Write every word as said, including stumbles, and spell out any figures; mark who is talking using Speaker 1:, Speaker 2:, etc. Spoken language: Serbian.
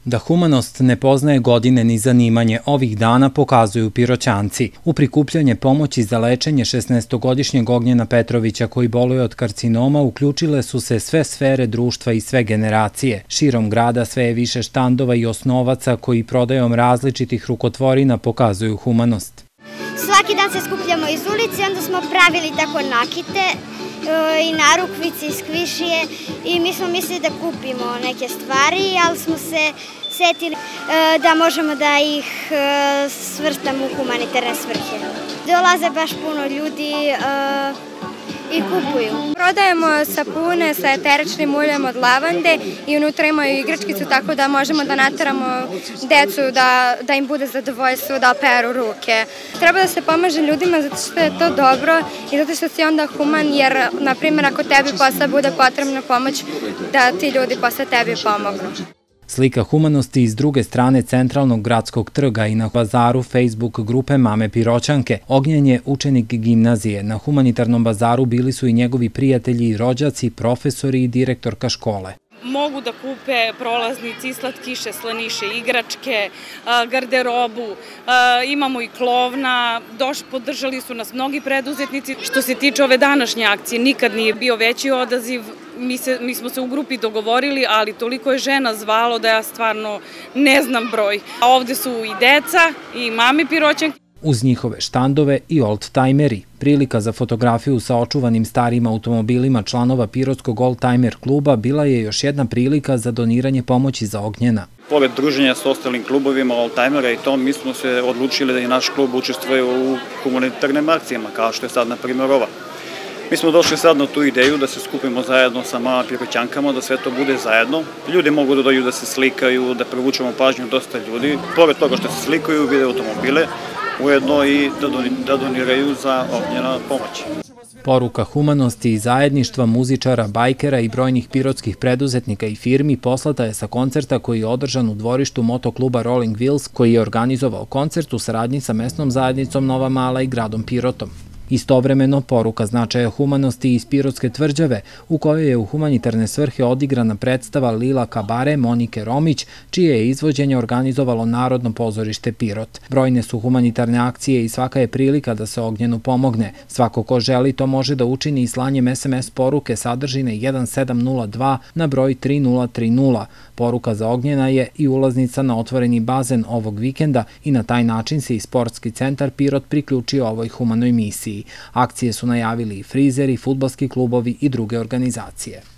Speaker 1: Da humanost ne poznaje godine ni zanimanje ovih dana pokazuju Piroćanci. U prikupljanje pomoći za lečenje šesnaestogodišnjeg Ognjena Petrovića koji boluje od karcinoma uključile su se sve sfere društva i sve generacije. Širom grada sve je više štandova i osnovaca koji prodajom različitih rukotvorina pokazuju humanost.
Speaker 2: Svaki dan se skupljamo iz ulice, onda smo pravili tako nakite i narukvice i skvišije i mi smo mislili da kupimo neke stvari, ali smo se setili da možemo da ih svrstamo u humanitarne svrhe. Dolaze baš puno ljudi i kupuju.
Speaker 3: Prodajemo sapune sa eteričnim uljem od lavande i unutra imaju igračkicu tako da možemo da nateramo decu da, da im bude zadovoljstvo da peru ruke. Treba da se pomaže ljudima zato što je to dobro i zato što si onda human jer, na primjer, ako tebi posle bude potrebna pomoć, da ti ljudi posle tebi pomognu.
Speaker 1: Slika humanosti iz druge strane centralnog gradskog trga i na bazaru Facebook grupe Mame Piroćanke. Ognjen je učenik gimnazije. Na humanitarnom bazaru bili su i njegovi prijatelji i rođaci, profesori i direktorka škole.
Speaker 4: Mogu da kupe prolaznici, slatkiše, slaniše, igračke, garderobu, imamo i klovna, podržali su nas mnogi preduzetnici. Što se tiče ove današnje akcije, nikad nije bio veći odaziv. Mi, se, mi smo se u grupi dogovorili, ali toliko je žena zvalo da ja stvarno ne znam broj. A ovde su i deca i Mame Piroćanke.
Speaker 1: Uz njihove štandove i oldtajmeri. Prilika za fotografiju sa očuvanim starim automobilima članova Pirotskog oldtajmer kluba bila je još jedna prilika za doniranje pomoći za Ognjena.
Speaker 5: Pored druženja s ostalim klubovima oldtajmera i to, mi smo se odlučili da i naš klub učestvuje u humanitarnim akcijama, kao što je sad, na primjer, ova. Mi smo došli sad na tu ideju da se skupimo zajedno sa Mama Piroćankama, da sve to bude zajedno. Ljudi mogu da dođu da se slikaju, da privučemo pažnju dosta ljudi. Pored toga što se slikaju, vide automobile, ujedno i da doniraju za Ognjena pomoć.
Speaker 1: Poruka humanosti i zajedništva muzičara, bajkera i brojnih pirotskih preduzetnika i firmi poslata je sa koncerta koji je održan u dvorištu motokluba Rolling Wheels, koji je organizovao koncert u saradnji sa mesnom zajednicom Nova Mala i gradom Pirotom. Istovremeno, poruka značaja humanosti iz Pirotske tvrđave, u kojoj je u humanitarne svrhe odigrana predstava Lila Kabare Monike Romić, čije je izvođenje organizovalo Narodno pozorište Pirot. Brojne su humanitarne akcije i svaka je prilika da se Ognjenu pomogne. Svako ko želi to može da učini i slanjem es em es poruke sadržine jedan sedam nula dva na broj tri nula tri nula. Poruka za Ognjena je i ulaznica na otvoreni bazen ovog vikenda i na taj način se i Sportski centar Pirot priključio ovoj humanoj misiji. Akcije su najavili i frizeri, fudbalski klubovi i druge organizacije.